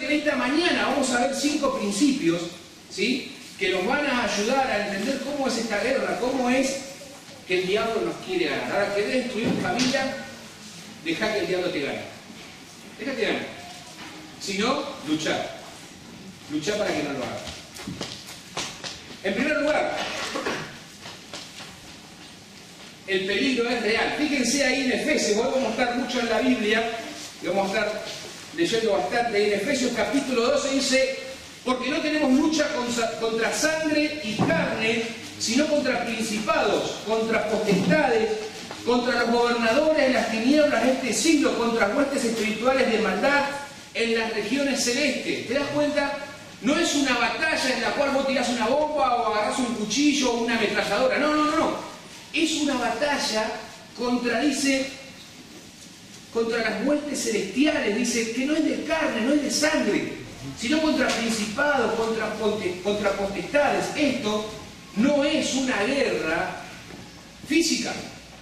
en esta mañana vamos a ver 5 principios, ¿sí?, que nos van a ayudar a entender cómo es esta guerra, cómo es que el diablo nos quiere ganar. Ahora, ¿querés destruir tu familia? Deja que el diablo te gane. Deja que gane. Si no, luchar. Luchar para que no lo haga. En primer lugar, el peligro es real. Fíjense ahí en Efesios, hoy vamos a estar mucho en la Biblia, y vamos a estar leyendo bastante. En Efesios capítulo 12 dice: porque no tenemos lucha contra sangre y carne, sino contra principados, contra potestades, contra los gobernadores de las tinieblas de este siglo, contra huestes espirituales de maldad en las regiones celestes. ¿Te das cuenta? No es una batalla en la cual vos tirás una bomba o agarrás un cuchillo o una ametralladora. No, no, no, no. Es una batalla contra, dice, contra las huestes celestiales. Dice que no es de carne, no es de sangre, sino contra principados, contra potestades. Esto no es una guerra física.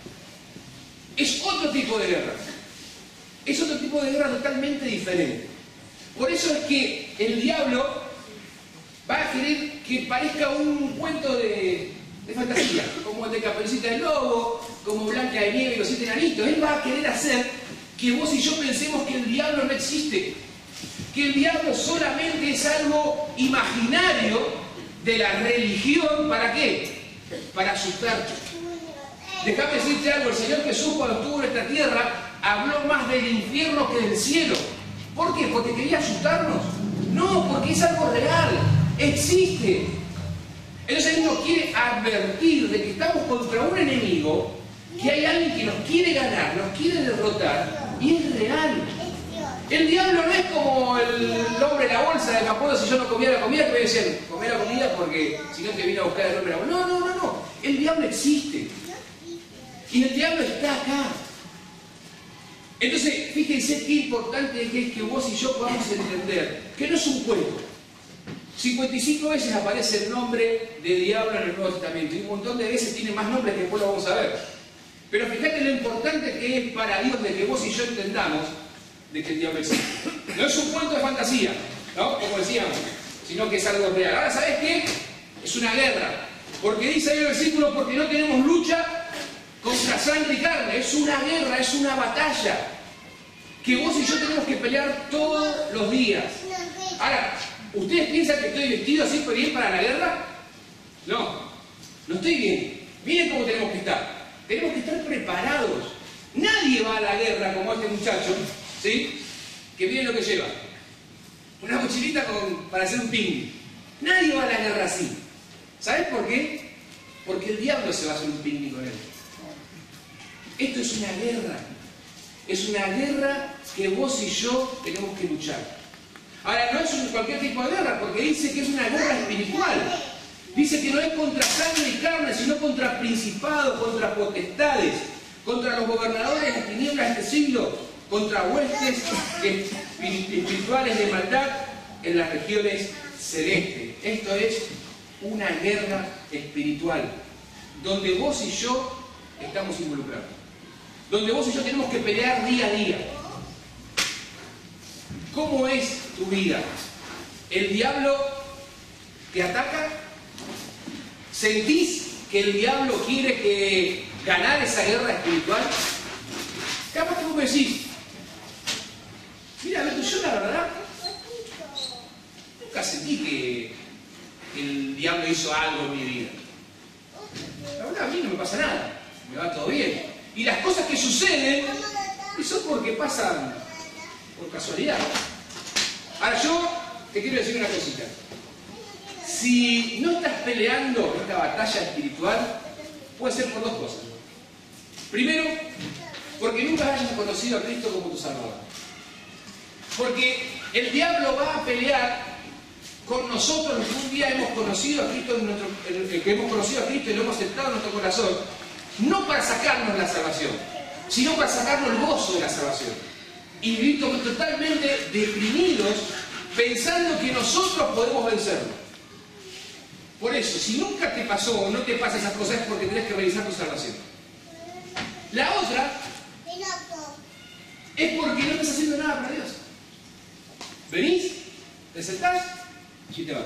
Es otro tipo de guerra. Es otro tipo de guerra totalmente diferente. Por eso es que el diablo va a querer que parezca un cuento de fantasía, como el de Caperucita del Lobo, como Blanca de Nieve y los 7 enanitos. Él va a querer hacer que vos y yo pensemos que el diablo no existe, que el diablo solamente es algo imaginario de la religión. ¿Para qué? Para asustarte. Déjame decirte algo: el Señor Jesús, cuando estuvo en esta tierra, habló más del infierno que del cielo. ¿Por qué? ¿Porque quería asustarnos? No, porque es algo real, existe. Entonces Él nos quiere advertir de que estamos contra un enemigo, que hay alguien que nos quiere ganar, nos quiere derrotar, y es real. El diablo no es como el hombre de la bolsa, de me acuerdo si yo no comía la comida, que me decían, comé la comida porque si no te vine a buscar el hombre de la bolsa. No, no, no, no. El diablo existe. Y el diablo está acá. Entonces, fíjense qué importante es que vos y yo podamos entender que no es un cuento. 55 veces aparece el nombre de diablo en el Nuevo Testamento, y un montón de veces tiene más nombres que después lo vamos a ver. Pero fíjate lo importante que es para Dios de que vos y yo entendamos de que el diablo existe. No es un cuento de fantasía, ¿no?, como decíamos, sino que es algo real. Ahora, ¿sabes qué? Es una guerra. Porque dice ahí el versículo: porque no tenemos lucha contra sangre y carne. Es una guerra, es una batalla que vos y yo tenemos que pelear todos los días. Ahora, ¿ustedes piensan que estoy vestido así bien para la guerra? No, no estoy bien. Miren cómo tenemos que estar. Tenemos que estar preparados. Nadie va a la guerra como este muchacho, ¿sí?, que miren lo que lleva. Una mochilita para hacer un picnic. Nadie va a la guerra así. ¿Sabes por qué? Porque el diablo se va a hacer un picnic con él. Esto es una guerra. Es una guerra que vos y yo tenemos que luchar. Ahora, no es cualquier tipo de guerra, porque dice que es una guerra espiritual. Dice que no es contra sangre y carne, sino contra principados, contra potestades, contra los gobernadores de las tinieblas de este siglo, contra huestes espirituales de maldad en las regiones celestes. Esto es una guerra espiritual, donde vos y yo estamos involucrados, donde vos y yo tenemos que pelear día a día. ¿Cómo es tu vida? ¿El diablo te ataca? ¿Sentís que el diablo quiere ganar esa guerra espiritual? Capaz que vos me decís: mira, yo la verdad nunca sentí que el diablo hizo algo en mi vida. La verdad, a mí no me pasa nada, me va todo bien. Y las cosas que suceden son porque pasan por casualidad. Ahora, yo te quiero decir una cosita. Si no estás peleando esta batalla espiritual, puede ser por 2 cosas. Primero, porque nunca hayas conocido a Cristo como tu Salvador. Porque el diablo va a pelear con nosotros los que un día hemos conocido a Cristo, que hemos conocido a Cristo y lo hemos aceptado en nuestro corazón, no para sacarnos la salvación, sino para sacarnos el gozo de la salvación. Y vivir totalmente deprimidos, pensando que nosotros podemos vencerlo. Por eso, si nunca te pasó o no te pasa esas cosas, es porque tenés que realizar tu salvación. La otra es porque no estás haciendo nada para Dios. Venís te sentás y te vas.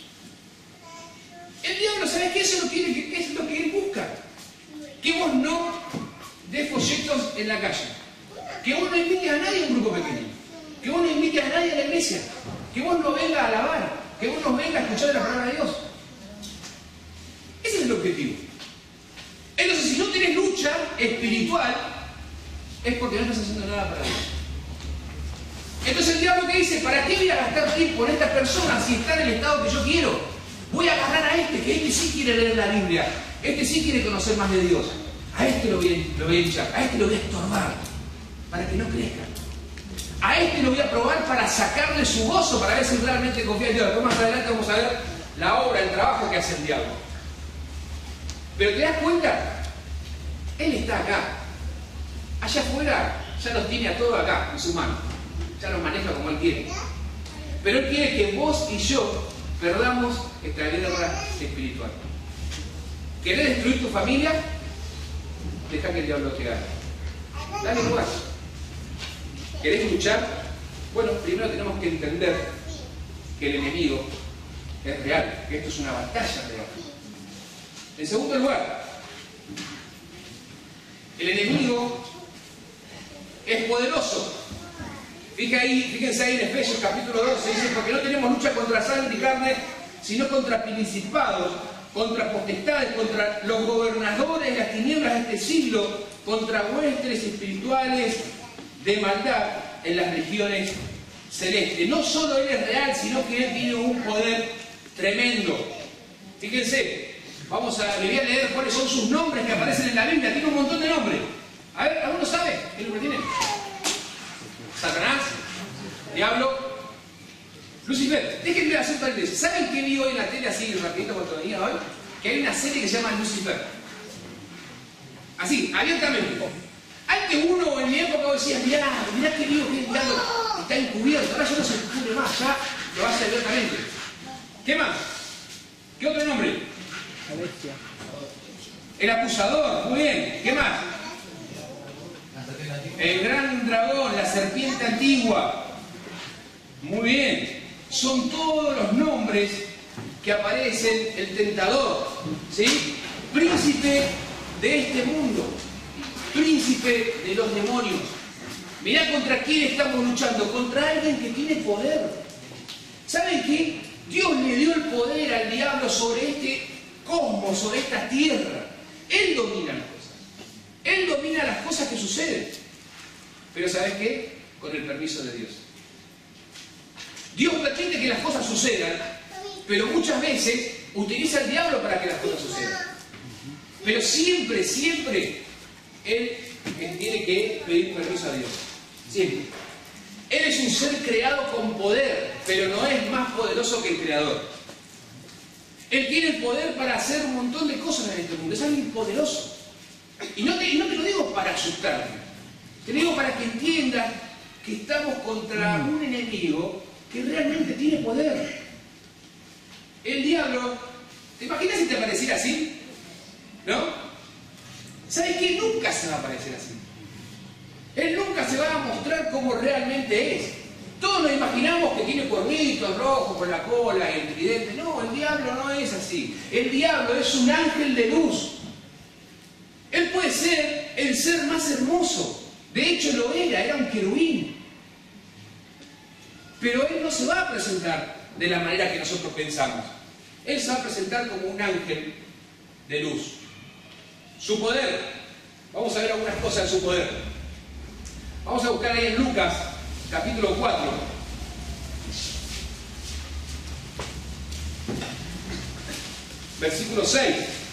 El diablo, ¿sabes qué? Eso ¿qué es lo que él busca? Que vos no des folletos en la calle. Que vos no invites a nadie a un grupo pequeño. Que vos no invites a nadie a la iglesia. Que vos no vengas a alabar. Que vos no vengas a escuchar la palabra de Dios. Ese es el objetivo. Entonces, si no tenés lucha espiritual, es porque no estás haciendo nada para Dios. Entonces el diablo que dice, ¿para qué voy a gastar tiempo en esta persona si está en el estado que yo quiero? Voy a agarrar a este, que este sí quiere leer la Biblia. Este sí quiere conocer más de Dios. A este lo voy a hinchar, a este lo voy a estorbar, para que no crezca. A este lo voy a probar para sacarle su gozo, para ver si realmente confía en Dios. Después más adelante vamos a ver la obra, el trabajo que hace el diablo. Pero ¿te das cuenta? Él está acá. Allá afuera ya los tiene a todos acá, en su mano. Ya los maneja como él quiere. Pero él quiere que vos y yo perdamos esta guerra espiritual. ¿Querés destruir tu familia? Deja que el diablo te gane. Dale lugar. ¿Querés luchar? Bueno, primero tenemos que entender que el enemigo es real, que esto es una batalla real. En segundo lugar, el enemigo es poderoso. Fíjense ahí en Efesios capítulo 12, dice, porque no tenemos lucha contra sangre y carne, sino contra principados, contra potestades, contra los gobernadores de las tinieblas de este siglo, contra huestes espirituales de maldad en las regiones celestes. No solo Él es real, sino que Él tiene un poder tremendo. Fíjense, le voy a leer cuáles son sus nombres que aparecen en la Biblia. Tiene un montón de nombres. A ver, ¿alguno sabe qué nombre tiene? Satanás, Diablo, Lucifer. Déjenme hacer tal vez. ¿Saben qué vi hoy en la tele así rapidito cuando venía hoy? Que hay una serie que se llama Lucifer. Así, abiertamente. Antes uno en mi época decía, mirá que digo que el diablo está encubierto. Ahora ya no se descubre más, ya lo hace abiertamente. ¿Qué más? ¿Qué otro nombre? La bestia. El acusador, muy bien. ¿Qué más? El gran dragón, la serpiente antigua. Muy bien. Son todos los nombres que aparecen. El tentador, ¿sí? Príncipe de este mundo. Príncipe de los demonios. Mirá contra quién estamos luchando. Contra alguien que tiene poder. ¿Saben qué? Dios le dio el poder al diablo sobre este cosmos, sobre esta tierra. Él domina las cosas. Él domina las cosas que suceden. Pero ¿sabes qué? Con el permiso de Dios. Dios permite que las cosas sucedan, pero muchas veces utiliza el diablo para que las cosas sucedan. Pero siempre, siempre, Él tiene que pedir permiso a Dios. Siempre. Él es un ser creado con poder, pero no es más poderoso que el creador. Él tiene el poder para hacer un montón de cosas en este mundo. Es alguien poderoso. Y no te lo digo para asustarte. Te lo digo para que entiendas que estamos contra un enemigo que realmente tiene poder. El diablo, ¿te imaginas si te apareciera así? ¿No? ¿Sabes qué? Nunca se va a aparecer así. Él nunca se va a mostrar como realmente es. Todos nos imaginamos que tiene cuernitos rojos con la cola y el tridente. No, el diablo no es así. El diablo es un ángel de luz. Él puede ser el ser más hermoso. De hecho lo era un querubín. Pero Él no se va a presentar de la manera que nosotros pensamos. Él se va a presentar como un ángel de luz. Su poder. Vamos a ver algunas cosas de su poder. Vamos a buscar ahí en Lucas, capítulo 4. Versículo 6.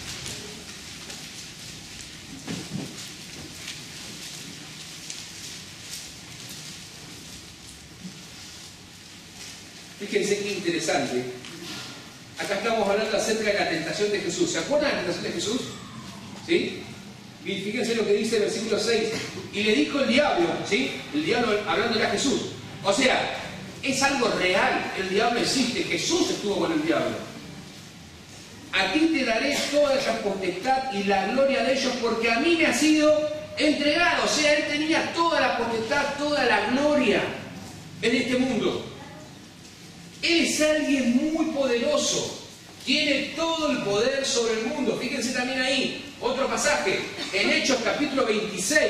Fíjense qué interesante. Acá estamos hablando acerca de la tentación de Jesús. ¿Se acuerdan de la tentación de Jesús? ¿Sí? Y fíjense lo que dice el versículo 6. Y le dijo el diablo, ¿sí? El diablo hablándole a Jesús. O sea, es algo real. El diablo existe. Jesús estuvo con el diablo. A ti te daré toda esa potestad y la gloria de ellos, porque a mí me ha sido entregado. O sea, Él tenía toda la potestad, toda la gloria en este mundo. Él es alguien muy poderoso. Tiene todo el poder sobre el mundo. Fíjense también ahí, otro pasaje, en Hechos capítulo 26.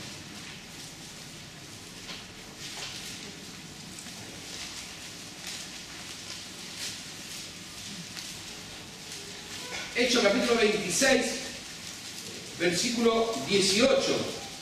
Hechos capítulo 26, versículo 18.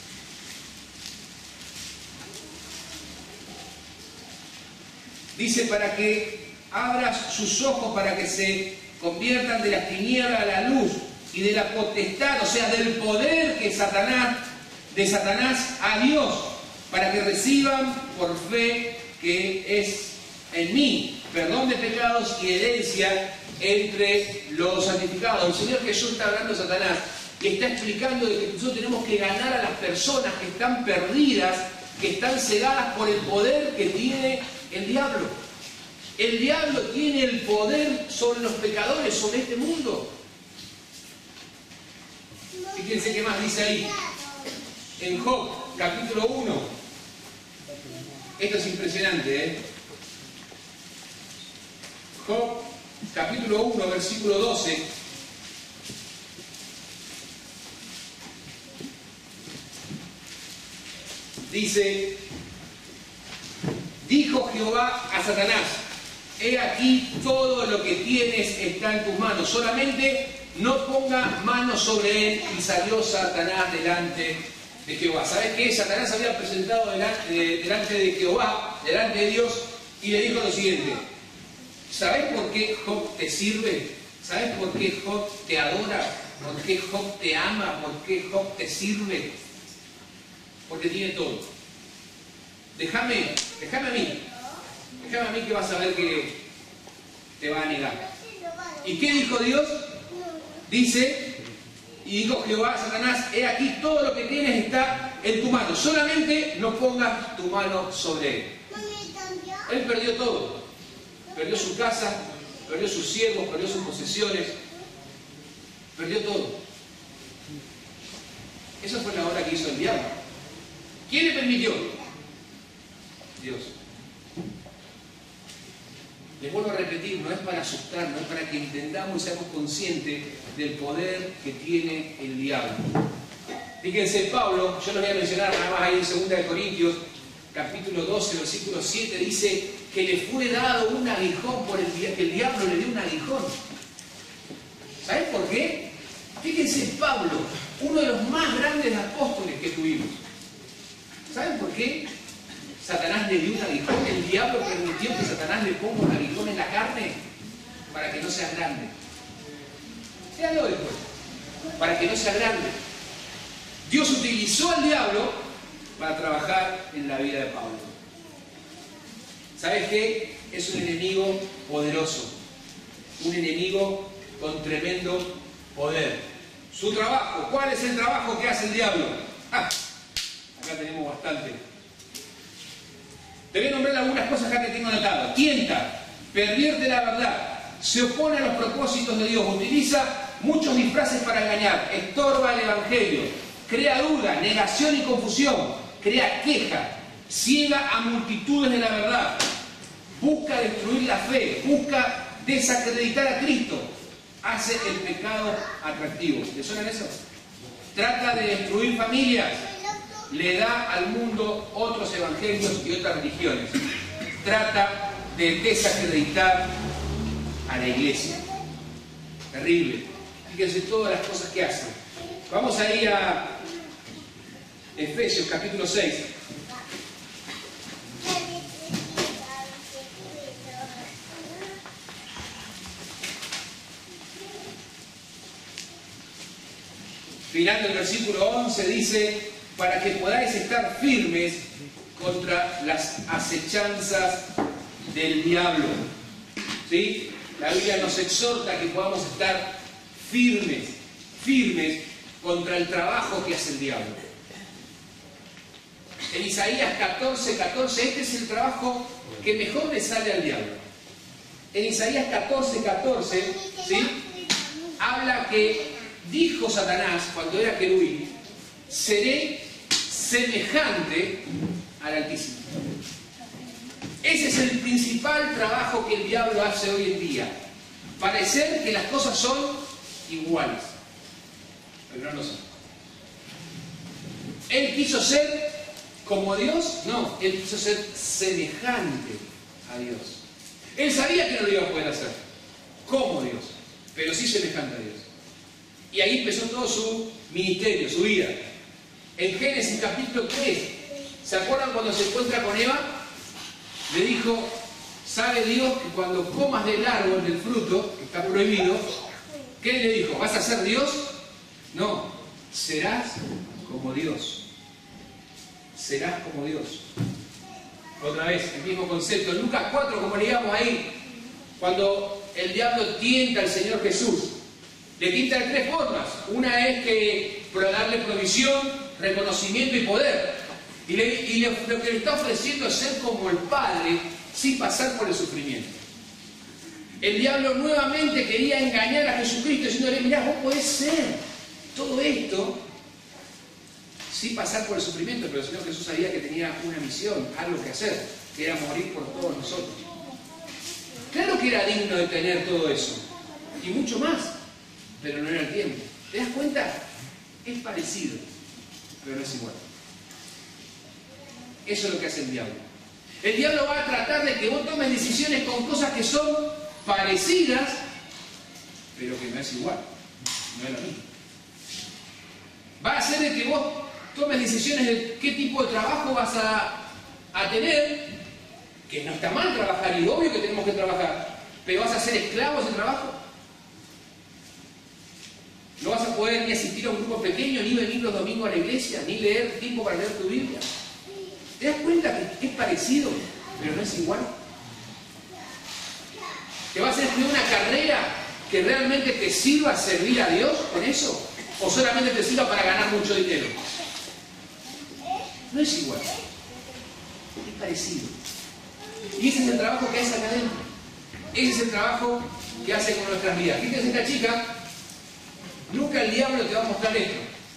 Dice, para que abras sus ojos para que se conviertan de las tinieblas a la luz y de la potestad, o sea, del poder de Satanás a Dios, para que reciban por fe que es en mí perdón de pecados y herencia entre los santificados. El Señor Jesús está hablando de Satanás y está explicando de que nosotros tenemos que ganar a las personas que están perdidas, que están cegadas por el poder que tiene el diablo. El diablo tiene el poder sobre los pecadores, sobre este mundo. Fíjense qué más dice ahí. En Job, capítulo 1. Esto es impresionante, ¿eh? Job, capítulo 1, versículo 12. Dice, dijo Jehová a Satanás, he aquí todo lo que tienes está en tus manos, solamente no ponga manos sobre él. Y salió Satanás delante de Jehová. ¿Sabes qué? Satanás había presentado delante de Jehová, delante de Dios, y le dijo lo siguiente, ¿sabes por qué Job te sirve? ¿Sabes por qué Job te adora? ¿Por qué Job te ama? ¿Por qué Job te sirve? Porque tiene todo. Déjame a mí. Déjame a mí que vas a ver que te va a negar. ¿Y qué dijo Dios? Dice, y dijo Jehová a Satanás, he aquí todo lo que tienes está en tu mano, solamente no pongas tu mano sobre él. Él perdió todo. Perdió su casa, perdió sus siervos, perdió sus posesiones, perdió todo. Esa fue la obra que hizo el diablo. ¿Quién le permitió? Dios. Les vuelvo a repetir, no es para asustarnos, es para que entendamos y seamos conscientes del poder que tiene el diablo. Fíjense, Pablo, yo lo voy a mencionar nada más ahí en 2 Corintios, capítulo 12, versículo 7, dice que le fue dado un aguijón por el día, que el diablo le dio un aguijón. ¿Sabes por qué? Fíjense, Pablo, uno de los más grandes apóstoles que tuvimos. ¿Saben por qué? Satanás le dio un aguijón. El diablo permitió que Satanás le ponga un aguijón en la carne para que no sea grande. Véanlo después. Para que no sea grande. Dios utilizó al diablo para trabajar en la vida de Pablo. ¿Sabes qué? Es un enemigo poderoso. Un enemigo con tremendo poder. Su trabajo. ¿Cuál es el trabajo que hace el diablo? Acá tenemos bastante. Te voy a nombrar algunas cosas acá que tengo anotado. Tienta, pervierte la verdad, se opone a los propósitos de Dios, utiliza muchos disfraces para engañar, estorba el evangelio, crea duda, negación y confusión, crea queja, ciega a multitudes de la verdad, busca destruir la fe, busca desacreditar a Cristo, hace el pecado atractivo. ¿Le suena eso? Trata de destruir familias. Le da al mundo otros evangelios y otras religiones. Trata de desacreditar a la iglesia. Terrible. Fíjense todas las cosas que hace. Vamos a ir a Efesios capítulo 6. Final del versículo 11 dice, para que podáis estar firmes contra las acechanzas del diablo. ¿Sí? La Biblia nos exhorta a que podamos estar firmes contra el trabajo que hace el diablo. En Isaías 14:14, este es el trabajo que mejor le sale al diablo. En Isaías 14:14, ¿sí? Habla que dijo Satanás cuando era querubín, seré semejante al Altísimo. Ese es el principal trabajo trabajo que el diablo hace hoy en día. Parecer que las cosas son iguales, pero no lo son. Él quiso ser como Dios, no, él quiso ser semejante a Dios. Él sabía que no lo iba a poder hacer como Dios, pero sí semejante a Dios. Y ahí empezó todo su ministerio, su vida. En Génesis capítulo 3, ¿se acuerdan cuando se encuentra con Eva? Le dijo, sabe Dios que cuando comas del árbol, del fruto, que está prohibido, ¿qué le dijo? ¿Vas a ser Dios? No, serás como Dios. Serás como Dios. Otra vez, el mismo concepto. En Lucas 4, como leíamos ahí, cuando el diablo tienta al Señor Jesús, le tienta de tres formas. Una es que darle provisión, reconocimiento y poder. Y lo que le está ofreciendo es ser como el Padre, sin pasar por el sufrimiento. El diablo nuevamente quería engañar a Jesucristo, diciéndole, mirá, vos podés ser todo esto sin pasar por el sufrimiento, pero el Señor Jesús sabía que tenía una misión, algo que hacer, que era morir por todos nosotros. Claro que era digno de tener todo eso, y mucho más, pero no era el tiempo. ¿Te das cuenta? Es parecido, pero no es igual. Eso es lo que hace el diablo. El diablo va a tratar de que vos tomes decisiones con cosas que son parecidas, pero que no es igual, no es lo mismo. Va a hacer de que vos tomes decisiones de qué tipo de trabajo vas a tener, que no está mal trabajar, y obvio que tenemos que trabajar, pero vas a ser esclavo de ese trabajo. No vas a poder ni asistir a un grupo pequeño, ni venir los domingos a la iglesia, ni leer tiempo para leer tu Biblia. ¿Te das cuenta que es parecido, pero no es igual? ¿Te vas a estudiar una carrera que realmente te sirva a servir a Dios con eso? ¿O solamente te sirva para ganar mucho dinero? No es igual. Es parecido. Y ese es el trabajo que hace acá adentro. Ese es el trabajo que hace con nuestras vidas. Fíjense, esta chica, nunca el diablo te va a mostrar esto.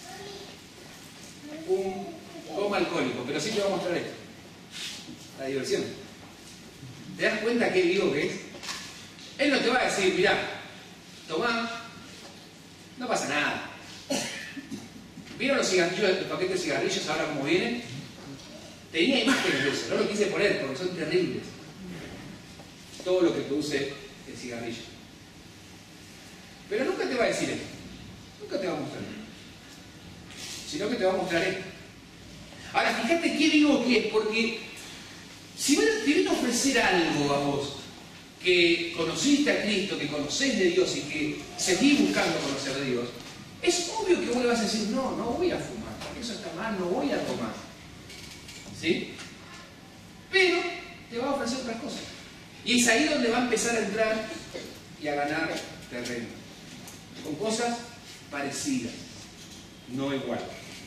Un coma alcohólico, pero sí te va a mostrar esto. La diversión. ¿Te das cuenta qué vivo que es? Él no te va a decir, mirá, tomá, no pasa nada. ¿Vieron los cigarrillos, el paquete de cigarrillos ahora como vienen? Tenía imágenes de eso, no lo quise poner porque son terribles. Todo lo que produce el cigarrillo. Pero nunca te va a decir esto. Nunca te va a mostrar esto. Sino que te va a mostrar esto. Ahora, fíjate qué vivo que es, porque si te viene a ofrecer algo a vos, que conociste a Cristo, que conocés de Dios y que seguís buscando conocer de Dios, es obvio que vos le vas a decir, no, no voy a fumar, porque eso está mal, no voy a tomar. ¿Sí? Pero te va a ofrecer otras cosas. Y es ahí donde va a empezar a entrar y a ganar terreno. Con cosas parecidas, no igual.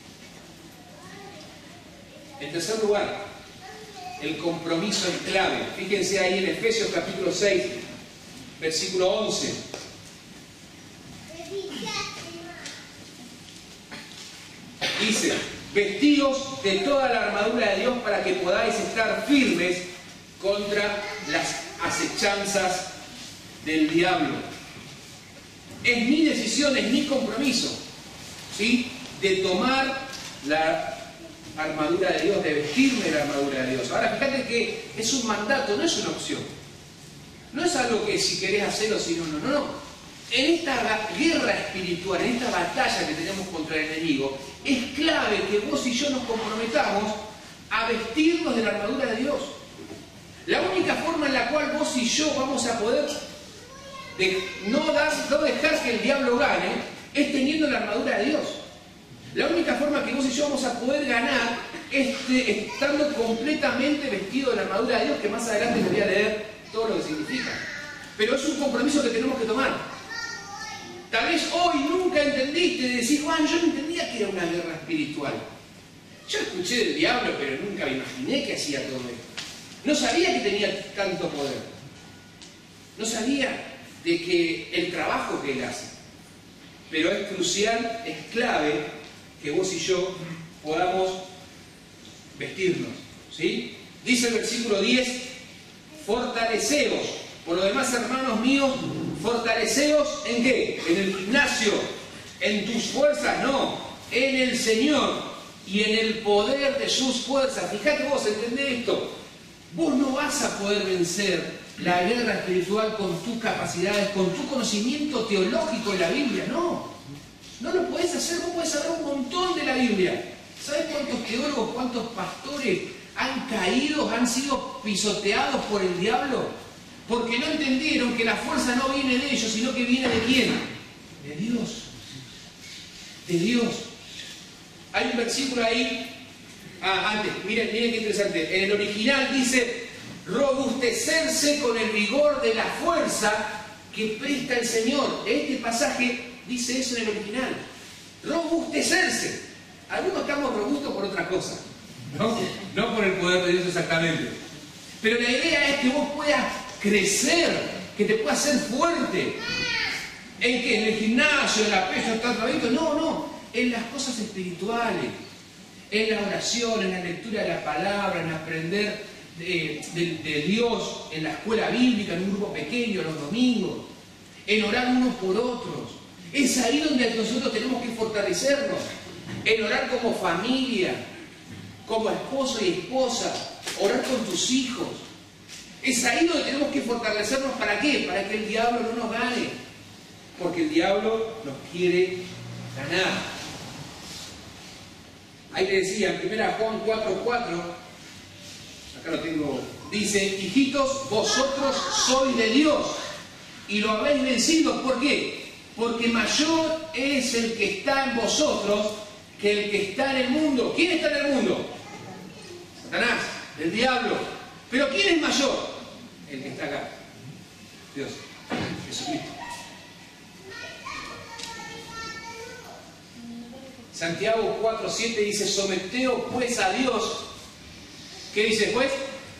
En tercer lugar, el compromiso en clave. Fíjense ahí en Efesios capítulo 6, versículo 11. Dice, vestidos de toda la armadura de Dios para que podáis estar firmes contra las acechanzas del diablo. Es mi decisión, es mi compromiso, ¿sí?, de tomar la armadura de Dios, de vestirme la armadura de Dios. Ahora, fíjate que es un mandato, no es una opción. No es algo que si querés hacerlo, si no, no, no, no. En esta guerra espiritual, en esta batalla que tenemos contra el enemigo, es clave que vos y yo nos comprometamos a vestirnos de la armadura de Dios. La única forma en la cual vos y yo vamos a poder no dejar que el diablo gane es teniendo la armadura de Dios. La única forma que vos y yo vamos a poder ganar es estando completamente vestido de la armadura de Dios, que más adelante les voy a leer todo lo que significa. Pero es un compromiso que tenemos que tomar. Tal vez hoy nunca entendiste de decir, Juan, yo no entendía que era una guerra espiritual. Yo escuché del diablo, pero nunca me imaginé que hacía todo esto. No sabía que tenía tanto poder. No sabía de que el trabajo que él hace. Pero es crucial, es clave que vos y yo podamos vestirnos, ¿sí? Dice el versículo 10, fortaleceos Por lo demás, hermanos míos, fortaleceos ¿en qué? En el gimnasio, en tus fuerzas, no, en el Señor y en el poder de sus fuerzas. Fíjate vos, entendés esto. Vos no vas a poder vencer la guerra espiritual con tus capacidades, con tu conocimiento teológico de la Biblia, no. No lo podés hacer, vos podés saber un montón de la Biblia. ¿Sabés cuántos teólogos, cuántos pastores han caído, han sido pisoteados por el diablo? Porque no entendieron que la fuerza no viene de ellos, sino que viene de ¿quién? De Dios. De Dios. Hay un versículo ahí, antes, miren qué interesante. En el original dice, robustecerse con el vigor de la fuerza que presta el Señor. Este pasaje dice eso en el original. Robustecerse. Algunos estamos robustos por otra cosa, ¿no? No por el poder de Dios exactamente. Pero la idea es que vos puedas crecer, que te puedas hacer fuerte. ¿En qué? ¿En el gimnasio, en la pesca, estar trabajito? No, en las cosas espirituales, en la oración, en la lectura de la palabra, en aprender de Dios, en la escuela bíblica, en un grupo pequeño, los domingos, en orar unos por otros. Es ahí donde nosotros tenemos que fortalecernos, en orar como familia, como esposo y esposa, orar con tus hijos. Es ahí donde tenemos que fortalecernos. ¿Para qué? Para que el diablo no nos gane. Porque el diablo nos quiere ganar. Ahí le decía, en 1 Juan 4:4, acá lo tengo, dice, hijitos, vosotros sois de Dios y lo habéis vencido. ¿Por qué? Porque mayor es el que está en vosotros que el que está en el mundo. ¿Quién está en el mundo? Satanás, el diablo. ¿Pero quién es mayor? El que está acá. Dios, Jesucristo. Santiago 4:7 dice, someteos pues a Dios. ¿Qué dice pues?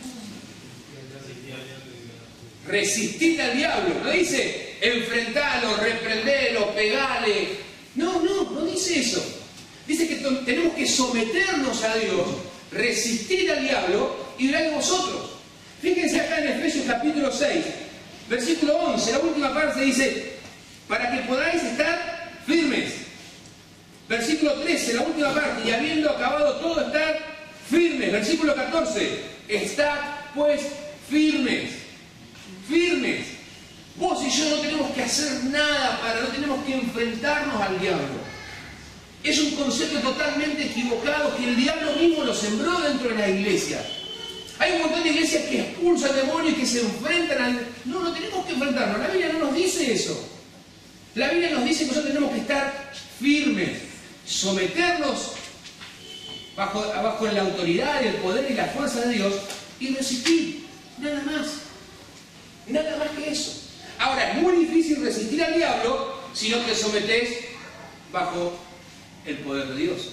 Resistid al diablo. No dice enfrentalo, reprendelo, pegale. No dice eso. Dice que tenemos que someternos a Dios, resistir al diablo y verá de vosotros. Fíjense acá en Efesios capítulo 6, versículo 11, la última parte dice, para que podáis estar firmes. Versículo 13, la última parte, y habiendo acabado todo, estar firmes. Versículo 14, estad pues firmes. Firmes. Vos y yo no tenemos que hacer nada no tenemos que enfrentarnos al diablo. Es un concepto totalmente equivocado que el diablo mismo lo sembró dentro de la iglesia. Hay un montón de iglesias que expulsan demonios y que se enfrentan al... No tenemos que enfrentarnos. La Biblia no nos dice eso. La Biblia nos dice que nosotros tenemos que estar firmes, someternos bajo la autoridad, el poder y la fuerza de Dios y resistir. Nada más. Nada más que eso. Ahora, es muy difícil resistir al diablo si no te sometes bajo el poder de Dios.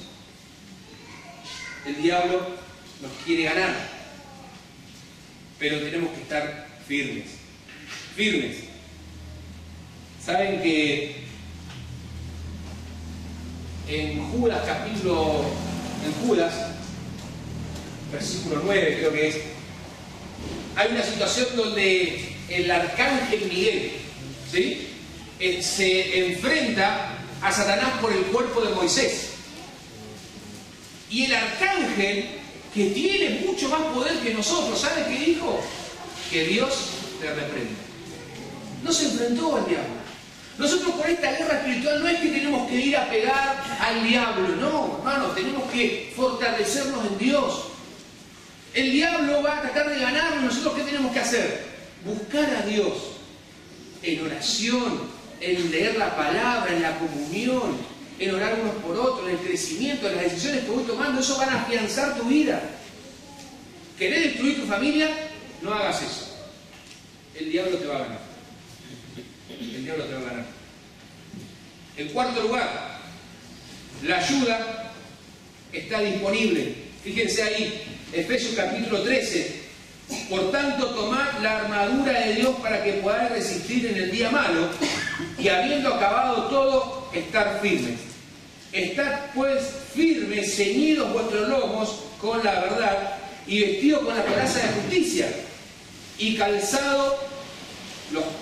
El diablo nos quiere ganar, pero tenemos que estar firmes. Firmes. Saben que en Judas, versículo 9 creo que es, hay una situación donde el arcángel Miguel, ¿sí?, se enfrenta a Satanás por el cuerpo de Moisés. Y el arcángel, que tiene mucho más poder que nosotros, ¿sabe qué dijo? Que Dios te reprenda. No se enfrentó al diablo. Nosotros por esta guerra espiritual no es que tenemos que ir a pegar al diablo, no, hermano, tenemos que fortalecernos en Dios. El diablo va a tratar de ganarnos. ¿Nosotros qué tenemos que hacer? Buscar a Dios en oración, en leer la palabra, en la comunión, en orar unos por otros, en el crecimiento, en las decisiones que voy tomando. Eso va a afianzar tu vida. ¿Querés destruir tu familia? No hagas eso. El diablo te va a ganar. El diablo te va a ganar. En cuarto lugar, la ayuda está disponible. Fíjense ahí, Efesios capítulo 13. Por tanto, tomad la armadura de Dios para que podáis resistir en el día malo y habiendo acabado todo, estar firmes. Estad pues firmes, ceñidos vuestros lomos con la verdad y vestidos con la coraza de justicia y calzado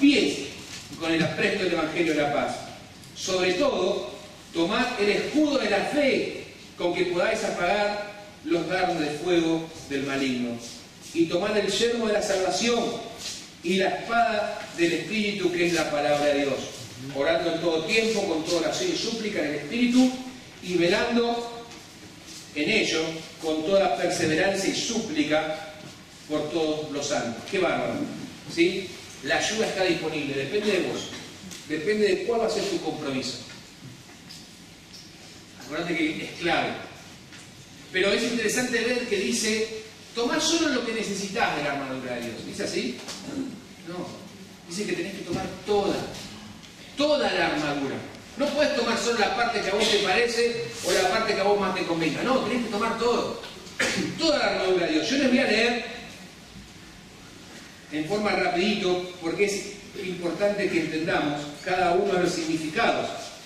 pies con el apresto del Evangelio de la paz. Sobre todo, tomad el escudo de la fe con que podáis apagar los dardos de fuego del maligno. Y tomad el yelmo de la salvación y la espada del Espíritu, que es la palabra de Dios. Orando en todo tiempo, con toda oración y súplica en el Espíritu, y velando en ello con toda perseverancia y súplica por todos los santos. ¡Qué bárbaro! ¿Sí? La ayuda está disponible, depende de vos. Depende de cuál va a ser tu compromiso. Acuérdate que es clave. Pero es interesante ver que dice, tomá solo lo que necesitas de la armadura de Dios. ¿Dice así? No. Dice que tenés que tomar toda la armadura. No puedes tomar solo la parte que a vos te parece o la parte que a vos más te convenga. No, tenés que tomar todo. Toda la armadura de Dios. Yo les voy a leer en forma rapidito, porque es importante que entendamos cada uno de los significados.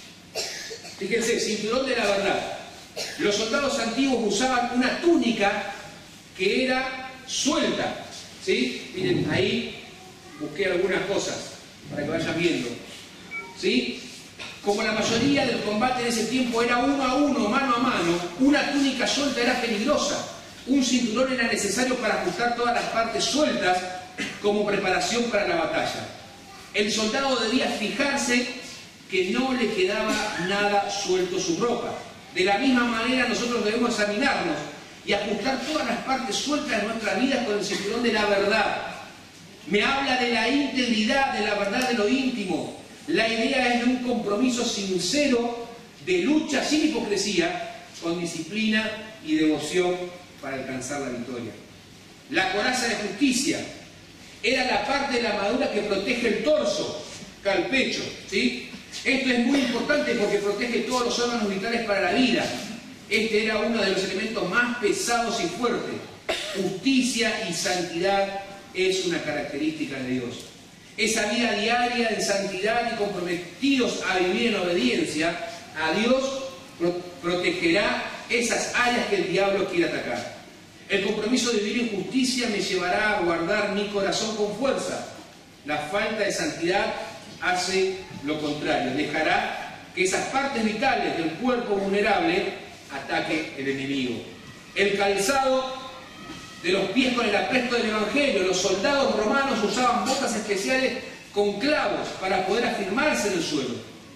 Fíjense, cinturón de la verdad. Los soldados antiguos usaban una túnica que era suelta. ¿Sí? Miren, ahí busqué algunas cosas para que vayan viendo. ¿Sí? Como la mayoría del combate en ese tiempo era uno a uno, mano a mano, una túnica suelta era peligrosa. Un cinturón era necesario para ajustar todas las partes sueltas como preparación para la batalla. El soldado debía fijarse que no le quedaba nada suelto su ropa. De la misma manera nosotros debemos examinarnos y ajustar todas las partes sueltas de nuestra vida con el cinturón de la verdad. Me habla de la integridad, de la verdad de lo íntimo. La idea es de un compromiso sincero, de lucha sin hipocresía, con disciplina y devoción para alcanzar la victoria. La coraza de justicia era la parte de la armadura que protege el torso, acá el pecho, ¿sí? Esto es muy importante porque protege todos los órganos vitales para la vida. Este era uno de los elementos más pesados y fuertes. Justicia y santidad es una característica de Dios. Esa vida diaria de santidad y comprometidos a vivir en obediencia a Dios protegerá esas áreas que el diablo quiere atacar. El compromiso de vivir en justicia me llevará a guardar mi corazón con fuerza. La falta de santidad hace lo contrario, dejará que esas partes vitales del cuerpo vulnerable ataque el enemigo. El calzado de los pies con el apresto del Evangelio. Los soldados romanos usaban botas especiales con clavos para poder afirmarse en el suelo,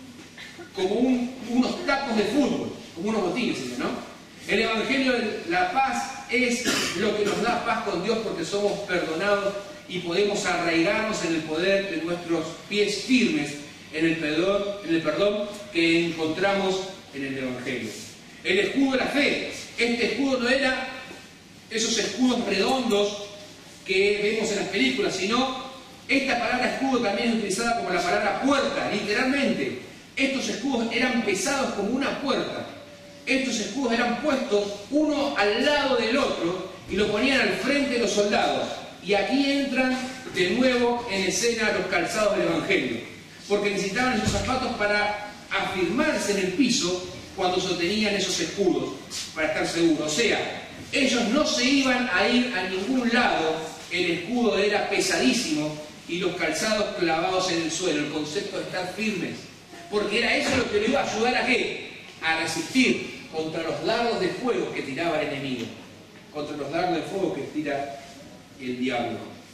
como unos tacos de fútbol, como unos botines, ¿no? El Evangelio de la paz es lo que nos da paz con Dios porque somos perdonados y podemos arraigarnos en el poder de nuestros pies firmes en el perdón que encontramos en el Evangelio. El escudo de la fe. Este escudo no era esos escudos redondos que vemos en las películas, sino esta palabra escudo también es utilizada como la palabra puerta, literalmente. Estos escudos eran pesados como una puerta. Estos escudos eran puestos uno al lado del otro y lo ponían al frente de los soldados. Y aquí entran de nuevo en escena los calzados del Evangelio, porque necesitaban esos zapatos para afirmarse en el piso cuando sostenían esos escudos, para estar seguros. O sea, ellos no se iban a ir a ningún lado, el escudo era pesadísimo y los calzados clavados en el suelo, el concepto de estar firmes, porque era eso lo que le iba a ayudar a ¿qué? A resistir contra los dardos de fuego que tiraba el enemigo, contra los dardos de fuego que tira el diablo.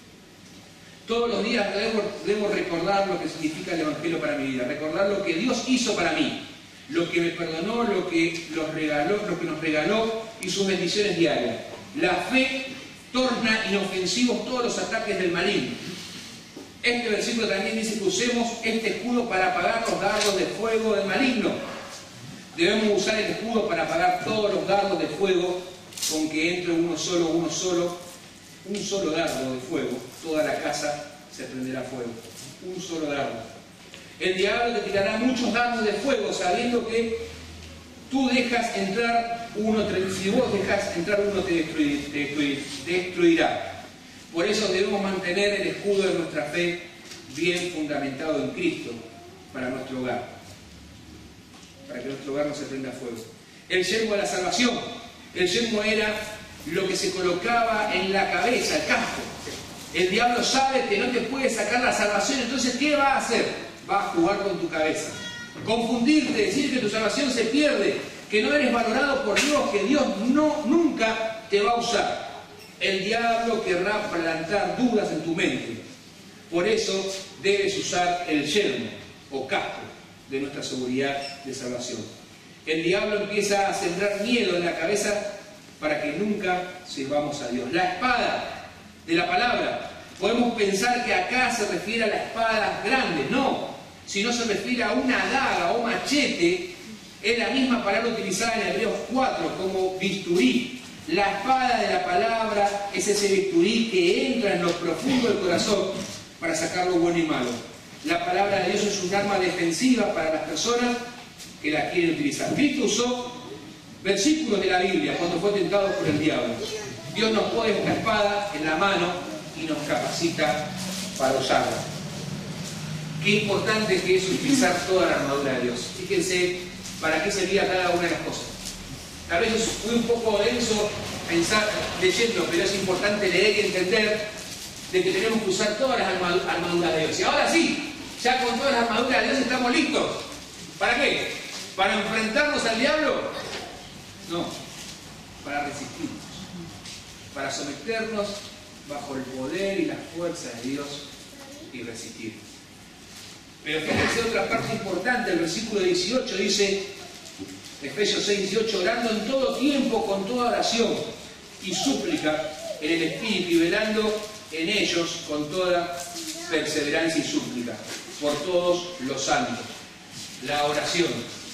Todos los días debo recordar lo que significa el Evangelio para mi vida, recordar lo que Dios hizo para mí, lo que me perdonó, lo que nos regaló y sus bendiciones diarias. La fe torna inofensivos todos los ataques del maligno. Este versículo también dice que usemos este escudo para apagar los dardos de fuego del maligno. Debemos usar el escudo para apagar todos los dardos de fuego con que entre un solo dardo de fuego, toda la casa se prenderá fuego. Un solo dardo. El diablo te tirará muchos dardos de fuego sabiendo que tú dejas entrar uno, si vos dejas entrar uno te destruirá. Por eso debemos mantener el escudo de nuestra fe bien fundamentado en Cristo para nuestro hogar, para que nuestro hogar no se prenda fuego. El yelmo de la salvación. El yelmo era lo que se colocaba en la cabeza, el casco. El diablo sabe que no te puede sacar la salvación, entonces ¿qué va a hacer? Va a jugar con tu cabeza. Confundirte, decir que tu salvación se pierde, que no eres valorado por Dios, que Dios nunca te va a usar. El diablo querrá plantar dudas en tu mente. Por eso debes usar el yelmo o casco de nuestra seguridad de salvación. El diablo empieza a sembrar miedo en la cabeza para que nunca sirvamos a Dios. La espada de la palabra, podemos pensar que acá se refiere a la espada grande. No, si no se refiere a una daga o machete, es la misma palabra utilizada en Hebreos 4 como bisturí. La espada de la palabra es ese bisturí que entra en lo profundo del corazón para sacar lo bueno y malo. La palabra de Dios es un arma defensiva para las personas que la quieren utilizar. Cristo usó versículos de la Biblia cuando fue tentado por el diablo. Dios nos pone esta espada en la mano y nos capacita para usarla. Qué importante que es utilizar toda la armadura de Dios. Fíjense para qué servía cada una de las cosas. Tal vez fue un poco denso pensar leyendo, pero es importante leer y entender de que tenemos que usar todas las armaduras de Dios. Y ahora sí, ya con todas las armaduras de Dios estamos listos. ¿Para qué? ¿Para enfrentarnos al diablo? No, para resistirnos, para someternos bajo el poder y la fuerza de Dios y resistir. Pero fíjense otra parte importante, el versículo 18 dice, Efesios 6, 18, orando en todo tiempo con toda oración y súplica en el Espíritu y velando en ellos con toda perseverancia y súplica por todos los santos. La oración.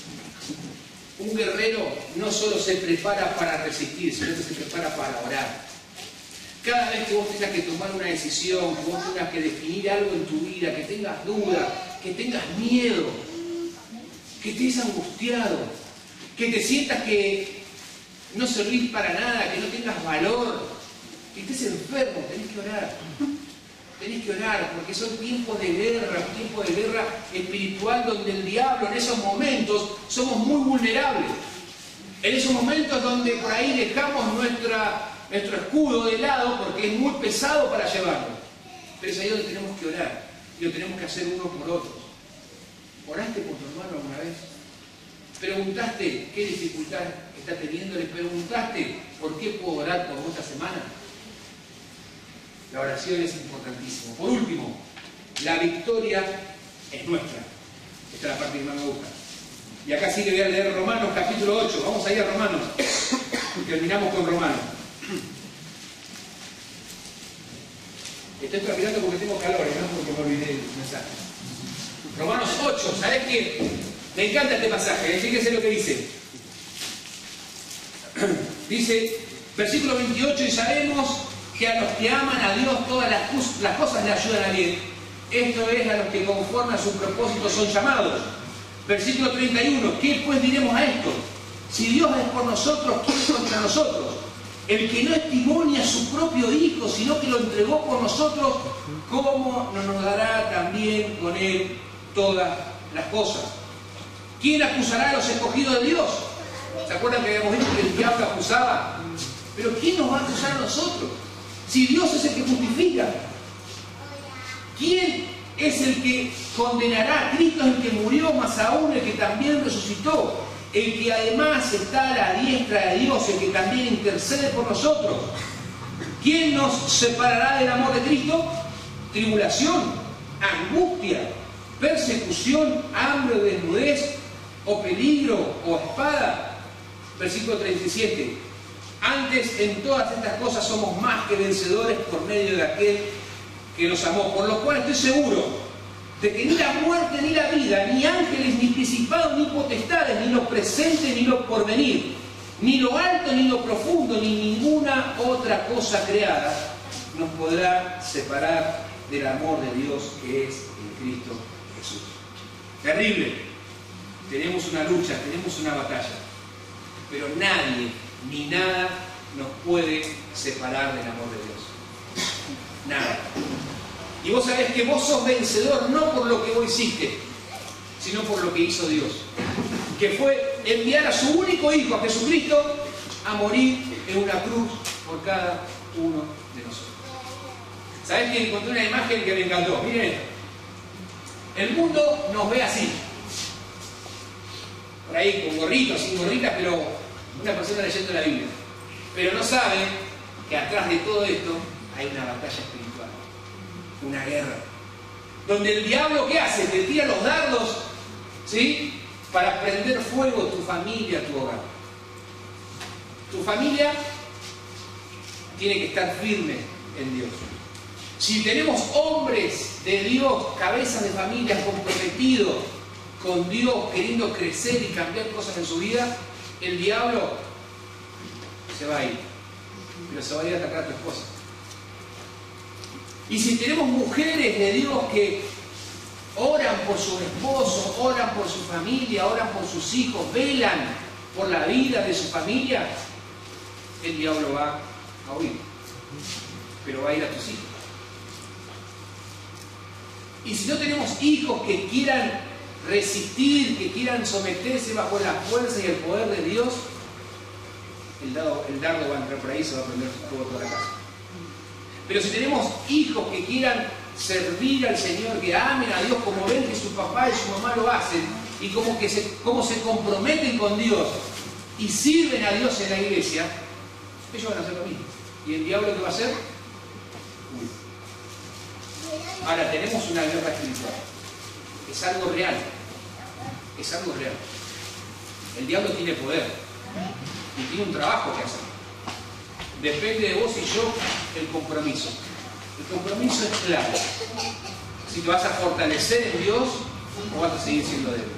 Un guerrero no solo se prepara para resistir, sino que se prepara para orar. Cada vez que vos tengas que tomar una decisión, que vos tengas que definir algo en tu vida, que tengas duda, que tengas miedo, que estés angustiado, que te sientas que no servís para nada, que no tengas valor, que estés enfermo, tenés que orar. Tenés que orar, porque son tiempos de guerra, un tiempo de guerra espiritual donde el diablo en esos momentos somos muy vulnerables. En esos momentos donde por ahí dejamos nuestro escudo de lado porque es muy pesado para llevarlo. Pero es ahí donde tenemos que orar y lo tenemos que hacer unos por otros. ¿Oraste por tu hermano alguna vez? ¿Preguntaste qué dificultad está teniendo? ¿Le preguntaste por qué puedo orar por vos esta semana? La oración es importantísima. Por último, la victoria es nuestra. Esta es la parte que más me gusta. Y acá sí que voy a leer Romanos capítulo 8. Vamos a ir a Romanos. Y terminamos con Romanos. Estoy transpirando porque tengo calor, no porque me olvidé el mensaje. Romanos 8. ¿Sabés qué? Me encanta este pasaje. Fíjense lo que dice. Dice, versículo 28, y sabemos que a los que aman a Dios todas las cosas le ayudan a bien. Esto es, a los que conforme a su propósito son llamados. Versículo 31. ¿Qué pues diremos a esto? Si Dios es por nosotros, ¿quién es contra nosotros? El que no estimó ni a su propio Hijo, sino que lo entregó por nosotros, ¿cómo no nos dará también con Él todas las cosas? ¿Quién acusará a los escogidos de Dios? ¿Se acuerdan que habíamos dicho que el diablo acusaba? Pero ¿quién nos va a acusar a nosotros? Si Dios es el que justifica, ¿quién es el que condenará? Cristo es el que murió, más aún el que también resucitó, el que además está a la diestra de Dios, el que también intercede por nosotros. ¿Quién nos separará del amor de Cristo? Tribulación, angustia, persecución, hambre o desnudez, o peligro, o espada. Versículo 37. Antes, en todas estas cosas somos más que vencedores por medio de aquel que nos amó. Por lo cual estoy seguro de que ni la muerte ni la vida, ni ángeles, ni principados, ni potestades, ni lo presente, ni lo porvenir, ni lo alto, ni lo profundo, ni ninguna otra cosa creada nos podrá separar del amor de Dios que es en Cristo Jesús. Terrible. Tenemos una lucha, tenemos una batalla, pero nadie ni nada nos puede separar del amor de Dios. Nada. Y vos sabés que vos sos vencedor no por lo que vos hiciste, sino por lo que hizo Dios. Que fue enviar a su único Hijo, a Jesucristo, a morir en una cruz por cada uno de nosotros. ¿Sabés que encontré una imagen que me encantó? Miren esto. El mundo nos ve así. Por ahí con gorritos, sin gorritas, pero una persona leyendo la Biblia. Pero no sabe que atrás de todo esto hay una batalla espiritual. Una guerra. Donde el diablo, ¿qué hace? Te tira los dardos, ¿sí? Para prender fuego tu familia, tu hogar. Tu familia tiene que estar firme en Dios. Si tenemos hombres de Dios, cabezas de familia comprometidos con Dios, queriendo crecer y cambiar cosas en su vida, el diablo se va a ir. Pero se va a ir a atacar a tu esposa. Y si tenemos mujeres de Dios que oran por su esposo, oran por su familia, oran por sus hijos, velan por la vida de su familia, el diablo va a huir. Pero va a ir a tus hijos. Y si no tenemos hijos que quieran resistir, que quieran someterse bajo la fuerza y el poder de Dios, el dardo va a entrar por ahí y se va a prender fuego toda la casa. Pero si tenemos hijos que quieran servir al Señor, que amen a Dios como ven que su papá y su mamá lo hacen, y como se comprometen con Dios y sirven a Dios en la iglesia, ellos van a hacer lo mismo. ¿Y el diablo qué va a hacer? Ahora tenemos una guerra espiritual. Es algo real. Es algo real. El diablo tiene poder y tiene un trabajo que hacer. Depende de vos y yo el compromiso. El compromiso es clave. Si te vas a fortalecer en Dios o vas a seguir siendo débil.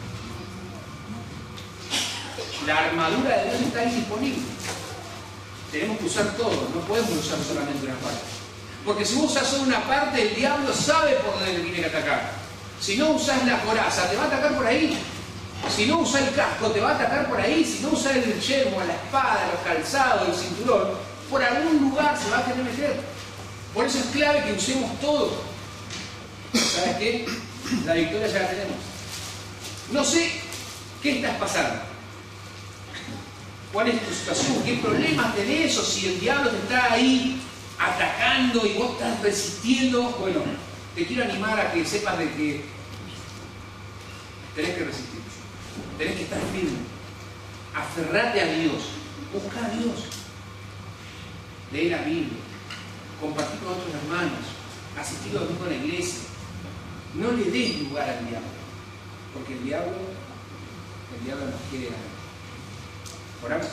La armadura de Dios está ahí disponible. Tenemos que usar todo, no podemos usar solamente una parte. Porque si vos usas solo una parte, el diablo sabe por dónde tiene que atacar. Si no usas la coraza, te va a atacar por ahí. Si no usas el casco, te va a atacar por ahí. Si no usas el yelmo, la espada, los calzados, el cinturón, por algún lugar se va a querer meter. Por eso es clave que usemos todo. ¿Sabes qué? La victoria ya la tenemos. No sé qué estás pasando. ¿Cuál es tu situación? ¿Qué problemas tenés? O si el diablo te está ahí atacando y vos estás resistiendo. Bueno, te quiero animar a que sepas de que tenés que resistir. Tenés que estar firme. Aferrate a Dios. Busca a Dios. Lee la Biblia. Compartir con otros hermanos. Asistir a domingo a la iglesia. No le des lugar al diablo. Porque el diablo nos quiere ganar. ¿Oramos?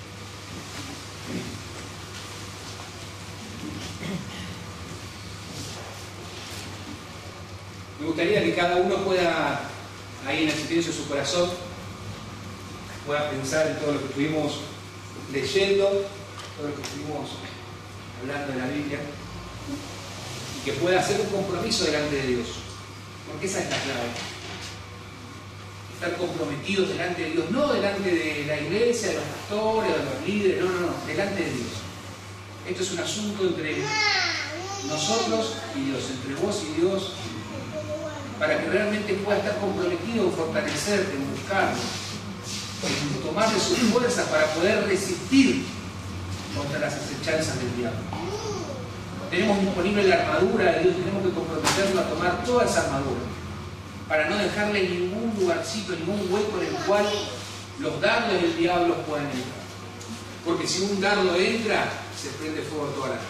Me gustaría que cada uno pueda, ahí en el silencio de su corazón, pueda pensar en todo lo que estuvimos leyendo, todo lo que estuvimos hablando de la Biblia, y que pueda hacer un compromiso delante de Dios, porque esa es la clave. Estar comprometidos delante de Dios, no delante de la iglesia, de los pastores, de los líderes, no, delante de Dios. Esto es un asunto entre nosotros y Dios, entre vos y Dios, para que realmente puedas estar comprometido en fortalecerte, en buscarlo, en tomar de sus fuerzas para poder resistir contra las acechanzas del diablo. Tenemos disponible la armadura de Dios, tenemos que comprometernos a tomar toda esa armadura, para no dejarle ningún lugarcito, ningún hueco en el cual los dardos del diablo puedan entrar. Porque si un dardo entra, se prende fuego toda la casa.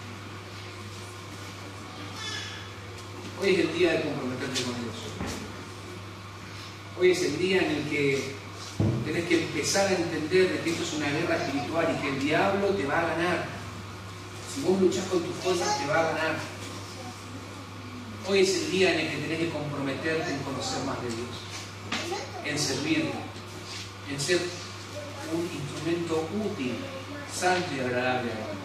Hoy es el día de comprometerte con Dios. Hoy es el día en el que tenés que empezar a entender de que esto es una guerra espiritual y que el diablo te va a ganar. Si vos luchás con tus fuerzas, te va a ganar. Hoy es el día en el que tenés que comprometerte en conocer más de Dios, en servirle, en ser un instrumento útil, santo y agradable a Él.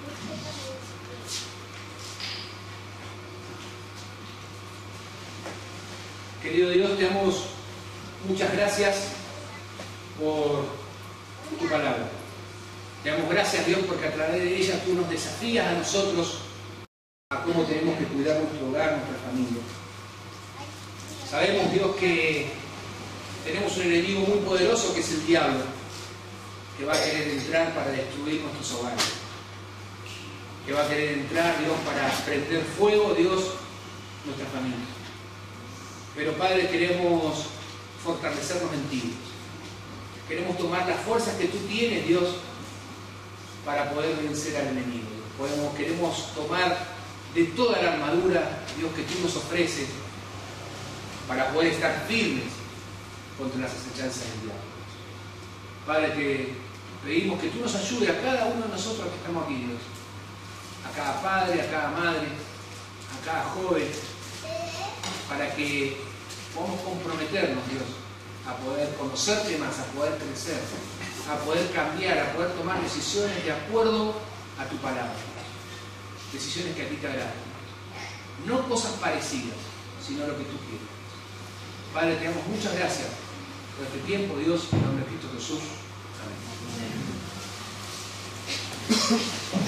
Querido Dios, te damos muchas gracias por tu palabra. Te damos gracias, Dios, porque a través de ella tú nos desafías a nosotros a cómo tenemos que cuidar nuestro hogar, nuestra familia. Sabemos, Dios, que tenemos un enemigo muy poderoso que es el diablo, que va a querer entrar para destruir nuestros hogares. que va a querer entrar, Dios, para prender fuego, Dios, nuestra familia. Pero Padre, queremos fortalecernos en ti. Queremos tomar las fuerzas que tú tienes, Dios, para poder vencer al enemigo. Queremos tomar de toda la armadura, Dios, que tú nos ofreces para poder estar firmes contra las acechanzas del diablo. Padre, te pedimos que tú nos ayudes a cada uno de nosotros que estamos aquí, Dios. A cada padre, a cada madre, a cada joven, para que podamos comprometernos, Dios, a poder conocerte más, a poder crecer, a poder cambiar, a poder tomar decisiones de acuerdo a tu palabra. Decisiones que a ti te agradan. No cosas parecidas, sino lo que tú quieres. Padre, te damos muchas gracias por este tiempo, Dios, en el nombre de Cristo Jesús. Amén.